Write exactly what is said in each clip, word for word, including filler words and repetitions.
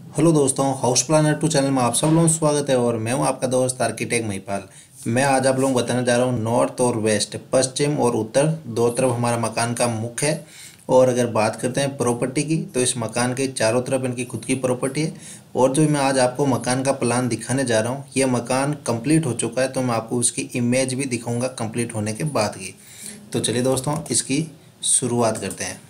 Hello दोस्तों, house planner to channel में आप सब लोगों का स्वागत है। और मैं हूं आपका दोस्त आर्किटेक्ट महिपाल। मैं आज आप लोगों को बताने जा रहा हूं नॉर्थ और वेस्ट, पश्चिम और उत्तर, दो तरफ हमारा मकान का मुख है। और अगर बात करते हैं प्रॉपर्टी की, तो इस मकान के चारों तरफ इनकी खुद की प्रॉपर्टी है। और जो मैं आज आपको मकान का प्लान दिखाने जा रहा हूँ, यह मकान कंप्लीट हो चुका है, तो मैं आपको उसकी इमेज भी दिखाऊँगा कंप्लीट होने के बाद की। तो चलिए दोस्तों, इसकी शुरुआत करते हैं।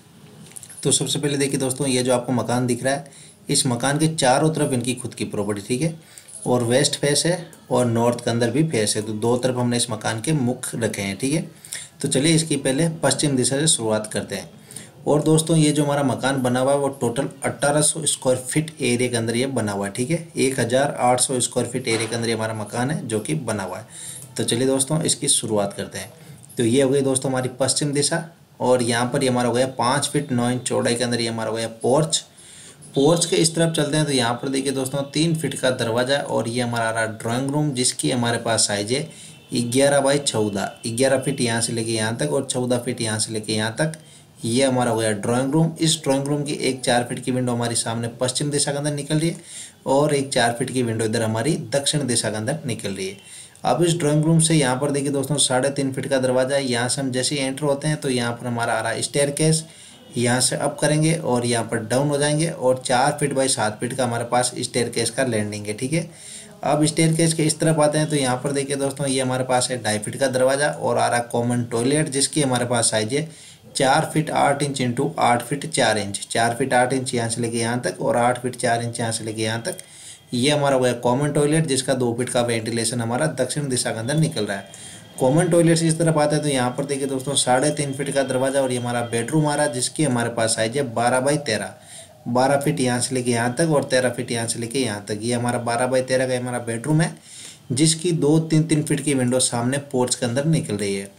तो सबसे पहले देखिए दोस्तों, ये जो आपको मकान दिख रहा है, इस मकान के चारों तरफ इनकी खुद की प्रॉपर्टी, ठीक है। और वेस्ट फेस है और नॉर्थ के अंदर भी फेस है, तो दो तरफ हमने इस मकान के मुख रखे हैं, ठीक है। तो चलिए इसकी पहले पश्चिम दिशा से शुरुआत करते हैं। और दोस्तों, ये जो हमारा मकान बना हुआ है वो टोटल अट्ठारह सौ स्क्वायर फीट एरिया के अंदर ये बना हुआ है, ठीक है। एक हज़ार आठ सौ स्क्वायर फीट एरिया के अंदर ये हमारा मकान है जो कि बना हुआ है। तो चलिए दोस्तों, इसकी शुरुआत करते हैं। तो ये हो गई दोस्तों हमारी पश्चिम दिशा। और यहाँ पर ये हमारा हो गया पाँच फीट नौ इंच चौड़ाई के अंदर ये हमारा हो गया पोर्च। पोर्च के इस तरफ चलते हैं तो यहाँ पर देखिए दोस्तों, तीन फीट का दरवाजा। और ये हमारा आ रहा ड्राइंग रूम, जिसकी हमारे पास साइज है ग्यारह बाई चौदह। ग्यारह फीट यहाँ से लेके यहाँ तक और चौदह फीट यहाँ से लेके यहाँ तक ये हमारा हो गया ड्राइंग रूम। इस ड्राइंग रूम की एक चार फीट की विंडो हमारी सामने पश्चिम दिशा के अंदर निकल रही है, और एक चार फीट की विंडो इधर हमारी दक्षिण दिशा के अंदर निकल रही है। अब इस ड्राइंग रूम से यहाँ पर देखिए दोस्तों, साढ़े तीन फीट का दरवाजा है। यहाँ से हम जैसे ही एंटर होते हैं तो यहाँ पर हमारा आ रहा है स्टेयरकेस। यहाँ से अप करेंगे और यहाँ पर डाउन हो जाएंगे, और चार फीट बाई सात फीट का हमारे पास स्टेयरकेस का लैंडिंग है, ठीक है। अब स्टेयरकेस के इस तरफ आते हैं तो यहाँ पर देखिए दोस्तों, ये हमारे पास है ढाई फीट का दरवाजा और आ रहा कॉमन टॉयलेट, जिसकी हमारे पास साइज है चार फीट आठ इंच इंटू आठ फीट चार इंच। चार फीट आठ इंच यहाँ से लेके यहाँ तक और आठ फीट चार इंच यहाँ से लेके यहाँ तक ये हमारा हो गया कॉमन टॉयलेट, जिसका दो फीट का वेंटिलेशन हमारा दक्षिण दिशा के अंदर निकल रहा है। कॉमन टॉयलेट से इस तरफ आता है तो यहाँ पर देखिए दोस्तों, साढ़े तीन फीट का दरवाजा और ये हमारा बेडरूम आ रहा है, जिसकी हमारे पास साइज है बारह बाई तेरह। बारह फीट यहाँ से लेके यहाँ तक और तेरह फीट यहाँ से लेके यहाँ तक ये हमारा बारह बाई तेरह का हमारा बेडरूम है, जिसकी दो तीन तीन फीट की विंडो सामने पोर्च के अंदर निकल रही है।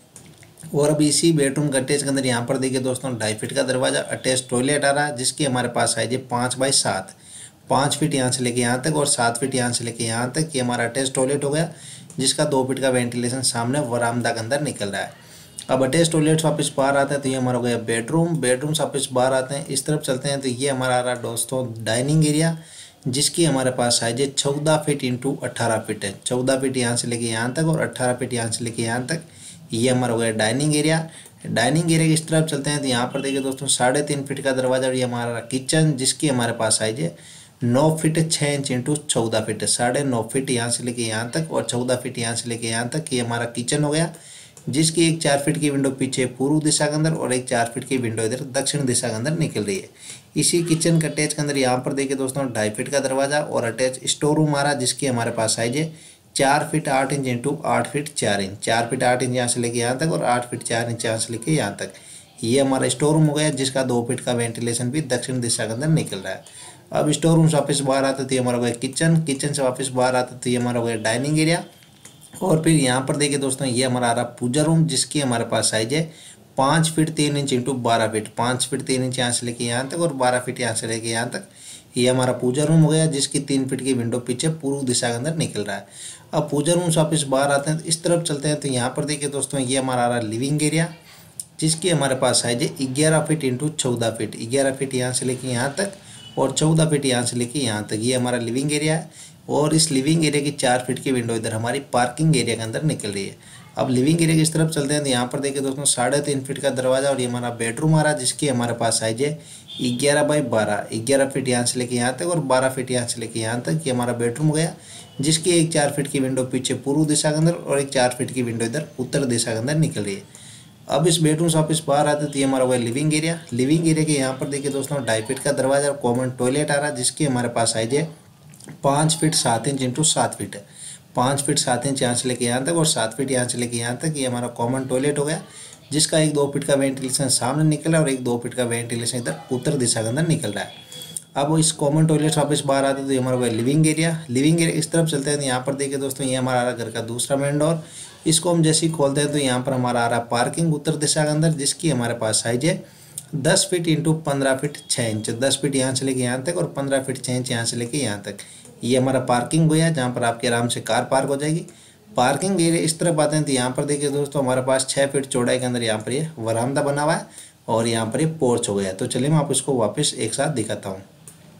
और अब इसी बेडरूम का अटैच के अंदर यहाँ पर देखिए दोस्तों, ढाई फीट का दरवाजा, अटैच टॉयलेट आ रहा है, जिसकी हमारे पास साइज है पाँच बाई सात। पाँच फीट यहाँ से लेके यहाँ तक और सात फीट यहाँ से लेके यहाँ तक ये हमारा अटैच टॉयलेट हो गया, जिसका दो फीट का वेंटिलेशन सामने वरामदा के अंदर निकल रहा है। अब अटैच टॉयलेट वापस बाहर आता है तो ये हमारा हो गया बेडरूम। बेडरूम से वापस बाहर आते हैं, इस तरफ चलते हैं तो ये हमारा आ रहा है दोस्तों डाइनिंग एरिया, जिसकी हमारे पास साइज है चौदह फीट इंटू अट्ठारह फीट है। चौदह फीट यहाँ से लेके यहाँ तक और अट्ठारह फीट यहाँ से लेके यहाँ तक ये हमारा हो गया डाइनिंग एरिया। डाइनिंग एरिया की इस तरफ चलते हैं तो यहाँ पर देखिए दोस्तों, साढ़े तीन फीट का दरवाजा और ये हमारा किचन, जिसकी हमारे पास साइज है नौ फीट छः इंच इंटू चौदह फीट। साढ़े नौ फीट यहाँ से लेके यहाँ तक और चौदह फीट यहाँ से लेके यहाँ तक ये हमारा किचन हो गया, जिसकी एक चार फीट की विंडो पीछे पूर्व दिशा के अंदर और एक चार फीट की विंडो इधर दक्षिण दिशा के अंदर निकल रही है। इसी किचन के अटैच के अंदर यहाँ पर देखिए दोस्तों, ढाई फीट का दरवाजा और अटैच स्टोर रूम आ रहा, जिसकी हमारे पास साइज है चार फीट आठ इंच इंटू आठ फीट चार इंच। चार फीट आठ इंच यहाँ से लेके यहाँ तक और आठ फीट चार इंच यहाँ से लेके यहाँ तक ये हमारा स्टोर रूम हो गया, जिसका दो फीट का वेंटिलेशन भी दक्षिण दिशा के अंदर निकल रहा है। अब स्टोर रूम से वापस बाहर आते तो ये हमारा हो गया किचन। किचन से वापस बाहर आते तो ये हमारा हो गया डाइनिंग एरिया। और फिर यहाँ पर देखिए दोस्तों, ये हमारा आ रहा पूजा रूम, जिसकी हमारे पास साइज है पाँच फीट तीन इंच इंटू बारह फीट। पाँच फीट तीन इंच यहाँ से लेके यहाँ तक और बारह फीट यहाँ से लेके यहाँ तक ये हमारा पूजा रूम हो गया, जिसकी तीन फीट की विंडो पीछे पूर्व दिशा के अंदर निकल रहा है। अब पूजा रूम से वापस बाहर आते हैं तो इस तरफ चलते हैं तो यहाँ पर देखिए दोस्तों, ये हमारा आ रहा लिविंग एरिया, जिसकी हमारे पास साइज है ग्यारह फीट इंटू चौदह फीट। ग्यारह फीट यहाँ से लेके यहाँ तक और चौदह फीट यहाँ से लेके यहाँ तक ये हमारा लिविंग एरिया है। और इस लिविंग एरिया की चार फीट की विंडो इधर हमारी पार्किंग एरिया के अंदर निकल रही है। अब लिविंग एरिया की इस तरफ चलते हैं तो यहाँ पर देखिए दोस्तों, साढ़े तीन फीट का दरवाजा और ये हमारा बेडरूम आ रहा है, जिसकी हमारे पास साइज है ग्यारह बाई बारह। ग्यारह फीट यहाँ से लेके यहाँ तक और बारह फीट यहाँ से लेके यहाँ तक ये हमारा बेडरूम हो गया, जिसकी एक चार फीट की विंडो पीछे पूर्व दिशा के अंदर और एक चार फीट की विंडो इधर उत्तर दिशा के अंदर निकल रही है। अब इस बेडरूम से वापस बाहर आते तो ये हमारा हुआ लिविंग एरिया। लिविंग एरिया के यहाँ पर देखिए दोस्तों, ढाई फीट का दरवाजा और कॉमन टॉयलेट आ रहा है, जिसकी हमारे पास साइज है पाँच फीट सात इंच इंटू सात फीट है। पाँच फीट सात इंच यहाँ से लेके यहाँ तक और सात फीट यहाँ से लेके यहाँ तक ये हमारा कॉमन टॉयलेट हो गया, जिसका एक दो फीट का वेंटिलेशन सामने निकला और एक दो फीट का वेंटिलेशन इधर उत्तर दिशा के अंदर निकल रहा है। अब इस कॉमन टॉयलेट से वापस बाहर आते तो ये हमारा हुआ लिविंग एरिया। लिविंग एरिया इस तरफ चलते हैं तो यहाँ पर देखिए दोस्तों, ये हमारा आ रहा घर का दूसरा मेन डोर। इसको हम जैसे ही खोलते हैं तो यहाँ पर हमारा आ रहा पार्किंग उत्तर दिशा के अंदर, जिसकी हमारे पास साइज है दस फीट इंटू पंद्रह फीट छः इंच। दस फीट यहाँ से लेके यहाँ तक और पंद्रह फीट छः इंच यहाँ से लेके यहाँ तक ये हमारा पार्किंग हुआ है, जहाँ पर आपके आराम से कार पार्क हो जाएगी। पार्किंग एरिया इस तरफ आते हैं तो यहाँ पर देखिए दोस्तों, हमारे पास छः फीट चौड़ाई के अंदर यहाँ पर ये वरामदा बना हुआ है और यहाँ पर ये पोर्च हो गया। तो चलिए मैं आपको इसको वापस एक साथ दिखाता हूँ।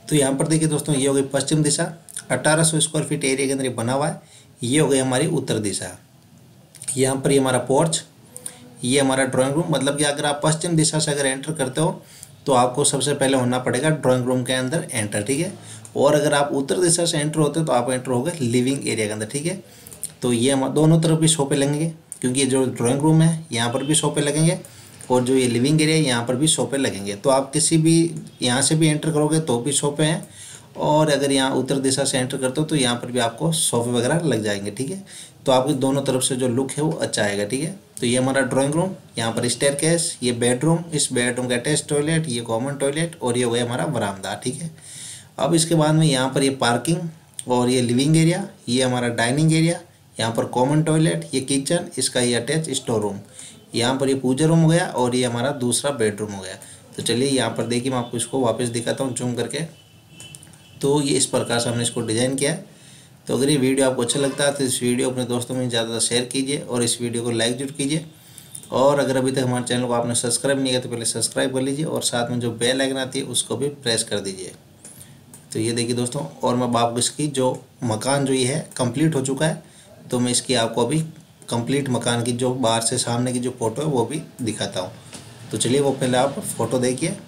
तो यहाँ पर देखिए दोस्तों, ये हो गई पश्चिम दिशा, अठारह सौ स्क्वायर फीट एरिया के अंदर ये बना हुआ है। ये हो गई हमारी उत्तर दिशा। यहाँ पर ये हमारा पोर्च, ये हमारा ड्राइंग रूम। मतलब कि अगर आप पश्चिम दिशा से अगर एंटर करते हो तो आपको सबसे पहले होना पड़ेगा ड्राइंग रूम के अंदर एंटर, ठीक है। और अगर आप उत्तर दिशा से एंटर होते हो तो आप एंटर हो गए लिविंग एरिया के अंदर, ठीक है। तो ये हम दोनों तरफ भी सोफे लगेंगे, क्योंकि जो ड्राइंग रूम है यहाँ पर भी सोफे लगेंगे और जो ये लिविंग एरिया है यहाँ पर भी सोफे लगेंगे। तो आप किसी भी यहाँ से भी एंटर करोगे तो भी सोफे हैं, और अगर यहाँ उत्तर दिशा से एंटर करते हो तो यहाँ पर भी आपको सोफे वगैरह लग जाएंगे, ठीक है। तो आपके दोनों तरफ से जो लुक है वो अच्छा आएगा, ठीक है। तो ये हमारा ड्राइंग रूम, यहाँ पर स्टेयरकेस, ये बेडरूम, इस बेडरूम का अटैच टॉयलेट, ये कॉमन टॉयलेट, और ये हो गया हमारा बरामदा, ठीक है। अब इसके बाद में यहाँ पर ये पार्किंग और ये लिविंग एरिया, ये हमारा डाइनिंग एरिया, यहाँ पर कॉमन टॉयलेट, ये किचन, इसका ये अटैच स्टोर रूम, यहाँ पर ये पूजा रूम हो गया, और ये हमारा दूसरा बेडरूम हो गया। तो चलिए यहाँ पर देखिए, मैं आपको इसको वापस दिखाता हूँ जूम करके। तो ये इस प्रकार से हमने इसको डिज़ाइन किया है। तो अगर ये वीडियो आपको अच्छा लगता है तो इस वीडियो अपने दोस्तों में ज़्यादा शेयर कीजिए, और इस वीडियो को लाइक जरूर कीजिए। और अगर अभी तक हमारे चैनल को आपने सब्सक्राइब नहीं किया तो पहले सब्सक्राइब कर लीजिए, और साथ में जो बेल आइकन आती है उसको भी प्रेस कर दीजिए। तो ये देखिए दोस्तों, और मैं आपको इसकी जो मकान जो ये है कंप्लीट हो चुका है, तो मैं इसकी आपको अभी कंप्लीट मकान की जो बाहर से सामने की जो फ़ोटो है वो भी दिखाता हूँ। तो चलिए वो पहले आप फ़ोटो देखिए।